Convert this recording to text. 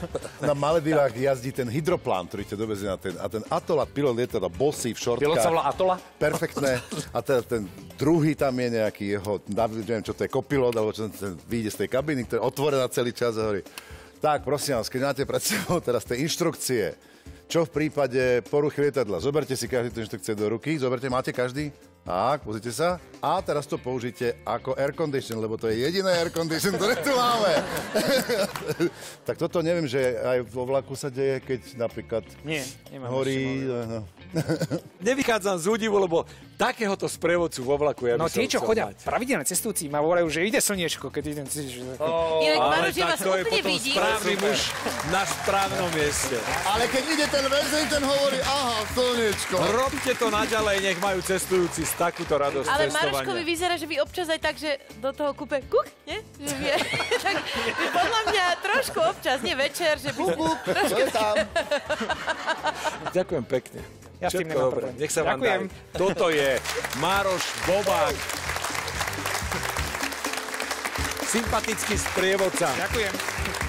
na Maledivách jazdí ten hydroplán, ktorý ťa dovezie na ten. A ten Atola, pilot je teda bosý v šortkách. Pilot sa volá Atola? Perfektné. A teda ten druhý tam je nejaký jeho, neviem čo to je, kopilot, alebo čo ten vyjde z tej kabiny, ktorá je otvorená celý čas a hovorí. Tak, prosím vás, keď máte pred sebou teraz tie inštrukcie, čo v prípade poruchy lietadla? Zoberte si každý tie inštrukcie do ruky, máte každý? Tak, pozrite sa. A teraz to použite ako air condition, lebo to je jediné air condition, ktoré tu máme. Tak toto neviem, že aj vo vlaku sa deje, keď napríklad horí. Nevychádzam z údivu, lebo takéhoto sprievodcu vo vlaku ja by som tí, čo chodia mať. pravidelne cestujúci, ma volajú, že ide slniečko, keď idem Inak, Maroš, že vás to je úplne potom vidím. správny muž na správnom mieste. Ale keď ide ten väzeň, ten hovorí, aha, slniečko. Robte to naďalej, nech majú cestujúci takúto radosť Ale cestovania. Maroškovi vyzerá, že vy občas aj tak, že do toho kúpe kuk, nie? Že vie, tak podľa mňa trošku občas, nie večer, že buk, trošku. Ďakujem pekne. Ja s tým Všetko nemám dobre. problém. Nech sa vám Ďakujem. darí. Toto je Maroš Bobák. Sympatický sprievodca. Ďakujem.